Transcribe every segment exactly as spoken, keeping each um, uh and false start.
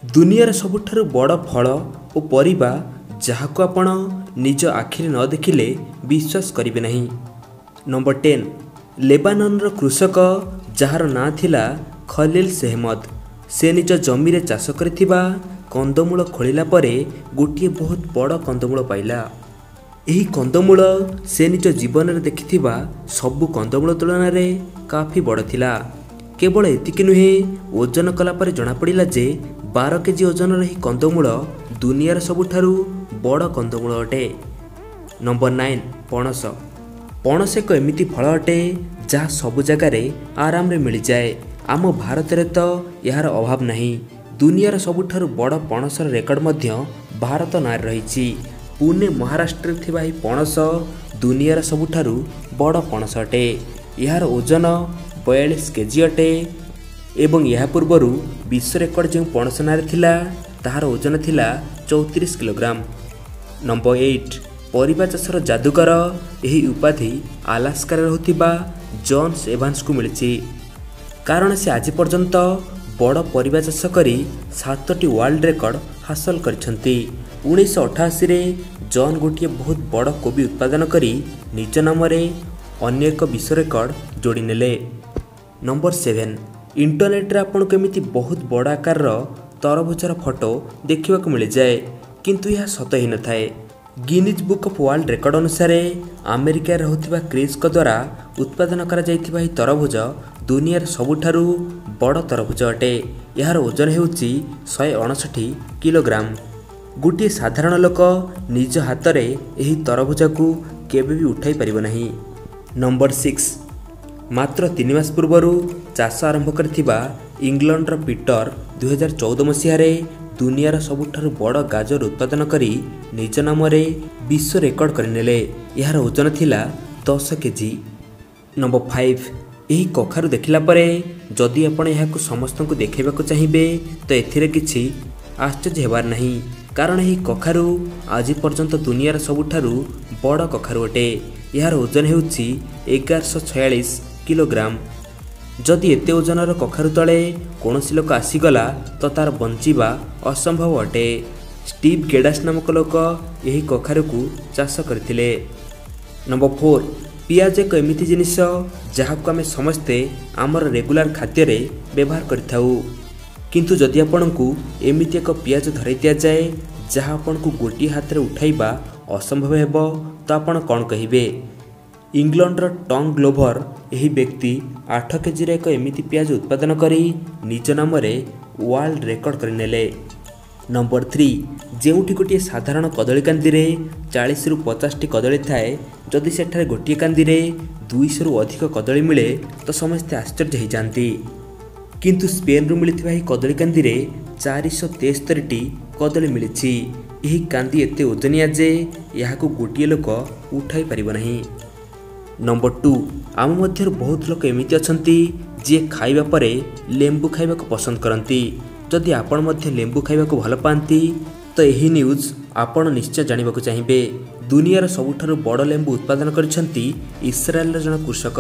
दुनियार सबुठारु बड़ फल और परिबा जहाको आपण निज आखिरे न देखिले विश्वास करिवे नहीं। नंबर टेन लेबाननर कृषक जार ना थिला खलील अहमद। से निज जमीरे चाष करिथिबा कंदमूल खोलिला परे गोटिए बहुत बड़ कंदमूल पाइला। एही कंदमूल से निज जीवन में देखिथिबा सबु कंदमूल तुलन में काफी बड़ थिला। केवल एतिक नुहे ओजन कला पर जना पड़िला जे बारह केजी ओजन रही कंदमूल दुनियार सबुठारु बड़ कंदमूल अटे। नंबर नाइन पणस। पणस एक एमिति फल अटे जहाँ सबु जगार आराम रे मिल जाए। आम भारत रे तो यार अभाव नहीं। दुनियार सबुठारु बड़ पणसर रेकर्ड मध्य भारत नार रही। पुणे महाराष्ट्र थिबा ही पणस दुनियार सबुठारु बड़ पणस अटे। यार ओजन बयालीस केजी अटे एवं यह पूर्वरु विश्व रेकर्ड जो पणस नारे थिला ताहार ओजन थिला चौतीस किलोग्राम। नंबर एट परिबा चाषर जादूगर। यही उपाधि आलास्कार रहुथिबा जॉन्स एवान्स को मिली। कारण से आज पर्यंत बड़ परिबा चाष करी सातटी वर्ल्ड रेकर्ड हासिल करछंती। उन्नीस अठाशी रे जॉन गोटिए बहुत बड़ कोबी उत्पादन करी निज नाम रे अन्य एक विश्व रेकर्ड जोड़ी नेले। नंबर सेवेन इंटरनेट रे आपन केमिति बहुत बड़ आकार तरभुजर फोटो देखा मिल जाए किंतु यह सत ही न थाए। Guinness book of world record अनुसार अमेरिका रहउथिबा क्रिस द्वारा उत्पादन करा जाइथिबा ही तरभुज दुनियार सबुठारु बड़ तरभुज अटे। यार ओजन हेउची शहे अणसठी किलोग्राम। गोटे साधारण लोक निज हाथ में यही तरभुज को केबे भी उठाई परिबो नहीं। नंबर सिक्स मात्र तीन मास पूर्व चाष आरंभ करथिबा इंग्लैंडर पीटर दुई हजार चौदह मसीह दुनियार सबुठारु बड़ गाजर उत्पादन करी निज नाम रे विश्व रेकर्ड करनेले। यार ओजन थिला दस केजी। नंबर फाइव यही कखारु देखिला परे जदि आपण याकु समस्त को देखाइबाकु चाहिए तो एथिरे किछि आश्चर्य हेबार नहीं। कारण यही कखारु आज पर्यंत दुनियार सबुठारु बड़ कखारु अटे। यार ओजन हेउची एगारश छयालीस किलोग्राम। जदि एते ओजनर कखारु तले कौनसी लोक आसीगला तो तार बंचिबा असंभव अटे। स्टीव गेडास नामक लोक यही कखारु को चाष करथिले। नंबर फोर पियाज एक एमिति जिनिस जहाको आमे समस्ते आमर रेगुलर खाद्य रे व्यवहार करथाउ। किंतु जदि आपनकु एमिति एक पियाज धराई दिया जाए जहाँ आपनकु गोटी हाथ रे उठाइबा असंभव हेबो तो आपण कौन कहिबे। इंग्लैंडर टंग ग्लोभर यही व्यक्ति आठ केजी रे एक एमिति पियाज उत्पादन करी निज नाम रे वर्ल्ड रेकर्ड करनेले। नंबर थ्री जेउठी गोटे साधारण कदली कांदी रे चालीस रु पचास टी कदली थाए जदि सेठारे गोटे कांदी रे दुईश रु अधिक कदली मिले तो समस्ते आश्चर्य हो जाती। किंतु स्पेन रु मिलिथिबा ही कदली कांदी रे चारिश तेस्तरी टी कदली मिली। यही कांदी एते ओजनिया जे याकू गोटे लोक उठाई परिबो नहीं। नंबर टू आम मध्य बहुत लोक एमिति अछंती जे खाइबा परे लेंबू खाइबा को पसंद करती। जदि आपण मध्य लेंबू खाइबा को भल पाती तो यही न्यूज आपण निश्चय जानिबा को चाहिए। दुनियार सबुठारु बड़ लेंबू उत्पादन करछंती इस्राएल जन कृषक।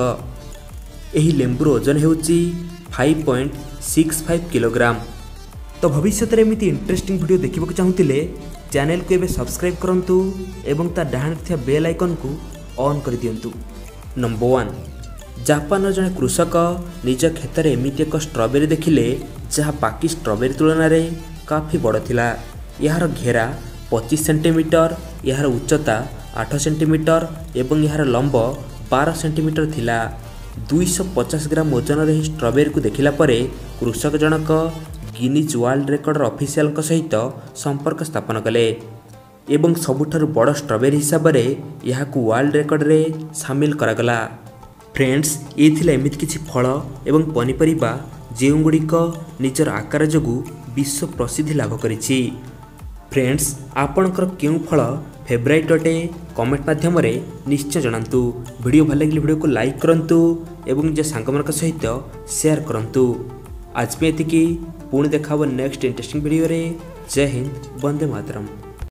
यही लेंबूर ओजन हेउची five point six five kilogram. तो भविष्य में एमिति इंटरेस्टिंग वीडियो देखा चाहूले चैनल को एबे सब्सक्राइब करंतु एवं ता डाहाण थिया बेल आइकन को ऑन कर दियंतु। नंबर वन जापान जड़े कृषक निज क्षेत्र में एमिति एक स्ट्रॉबेरी देखिले जहाँ बाकी स्ट्रॉबेरी तुलन में काफी बड़ थिला। यार घेरा पच्चीस सेंटीमीटर, यार उच्चता आठ सेंटीमीटर एवं यार लंब बारह सेंटीमीटर थिला। दुईश पचास ग्राम ओजन रही स्ट्रॉबेरी को देखिला परे कृषक जनक गिनीज वर्ल्ड रेकर्ड ऑफिशियल सहित संपर्क स्थापन कले एवं सबुठारु बड़ स्ट्रॉबेरी हिसाब रे याकू वर्ल्ड रेकर्ड रे शामिल करागला। फ्रेंड्स ये थिला एमिति किछि फल एवं पनीपरिबा जेउ गुड़िक निजर आकार जोगु विश्व प्रसिद्धि लाभ करिछि। फ्रेंड्स आपणकर केउ फल फेवरेट अटे कमेंट माध्यम रे निश्चय जणांतु। वीडियो भल लगे वीडियो को लाइक करंतु एवं निज सांगमनक सहित शेयर करंतु। आज पे एतिकी पुणी देखा नेक्स्ट इंटरेस्टिंग वीडियो रे। जय हिंद, वंदे मातरम।